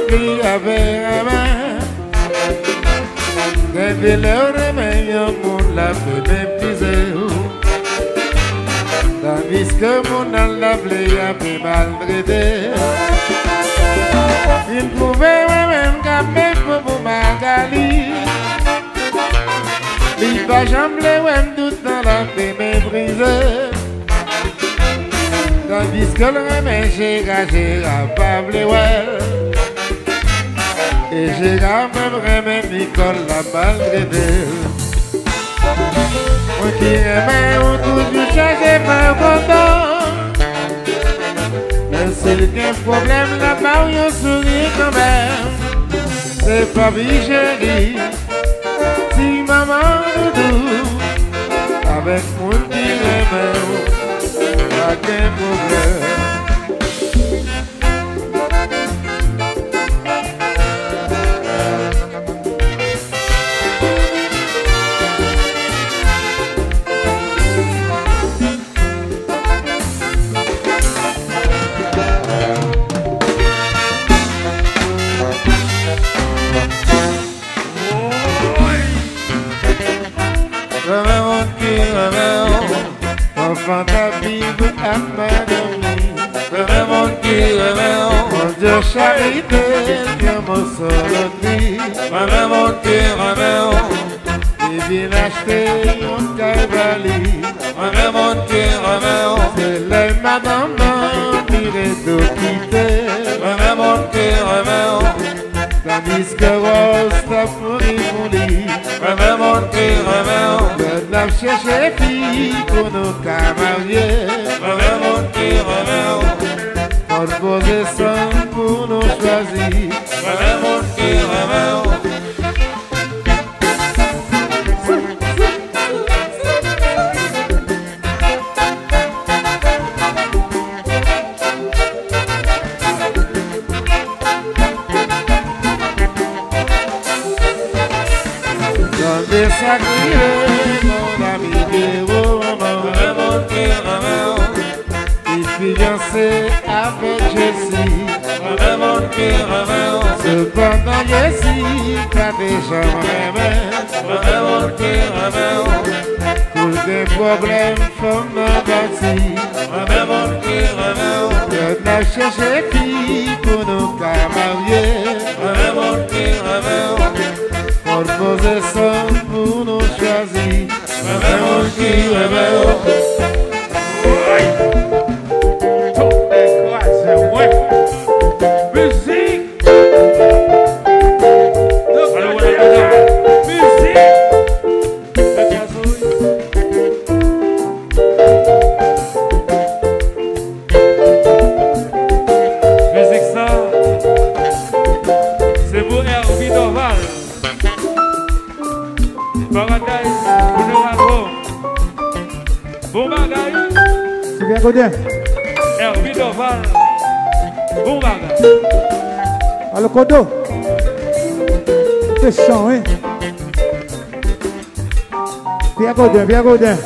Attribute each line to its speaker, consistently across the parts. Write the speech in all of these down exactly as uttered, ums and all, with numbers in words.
Speaker 1: pli avec la main. Depuis le remède, mon la peut mépriser. Tandis que mon a la plaie a fait maltraiter. Il pouvait même camper pour Magali. Il va jamais le tout dans la paix méprisée. Tandis que le remède j'ai gagé à Pablo well. Et j'ai même remède Nicole la maltraité. Moi qui aimais ou toujours chercher pas content. Mais s'il y a un problème là-bas, on sourit quand même. C'est pas vie chérie. Si maman doudou, avec mon petit remède, pas qu'un problème. Enfant ta Bible à ma demi. Remets mon qui remets mon Dieu charité, viens mon solotri. Remets mon qui remets mon il vient acheter un cavalier. Remets mon qui remets mon c'est les madame piré de quitter. Remets mon qui remets mon tandis que Rose t'a pourri mon lit. Remets mon qui remets mon n'a cherché fille pour nous camarier. Remets mon qui remets mon notre position pour nous choisir. Remets mon qui remets mon dans des sacrés mon ami Guéro, remets mon qui remets mon il fiancé avec Jessie. Remets mon qui remets mon cependant Jessie pas déjà remets. Remets mon qui remets mon pour des problèmes comme ma bâtie. Remets mon qui remets mon on a cherché fille pour nous camarier. Remets mon qui remets mon notre position pour nous choisir. Remets mon qui remets mon
Speaker 2: Hervé Doval, bon bagage.
Speaker 3: Alors, Kodo, c'est chiant, hein? Viens, Godin, viens, Godin.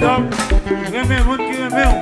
Speaker 2: Freedom, remets mon qui remet.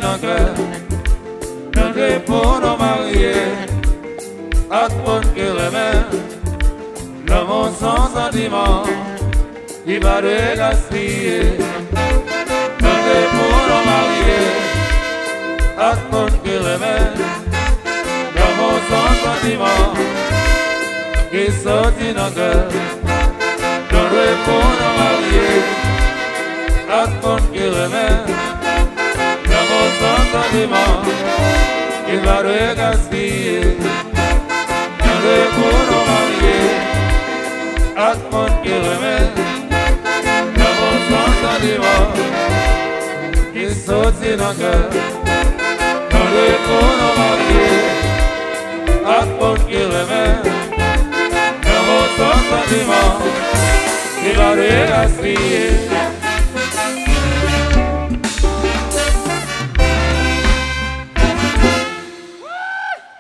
Speaker 1: dans cœur, nous pour nous marier, à tout que remet, l'amour sans sentiment, il va le gaspiller. Nous pour nous marier, à tout que remet, l'amour sans sentiment, qui sortit dans cœur, nous pour nous marier, à tout que remet. L'amour sans sentiment, il va le gaspiller. Dans le pour nous marier, à tout le monde qui remet. L'amour sans sentiment, il sortit dans le cœur. Dans le pour nous marier.